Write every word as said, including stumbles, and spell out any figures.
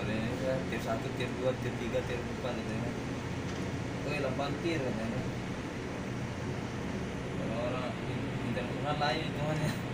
katanya kan, tier satu, tier dua, tier tiga, tier empat katanya. Oke, delapan tier katanya. Kalau orang internasional lain cuman ya.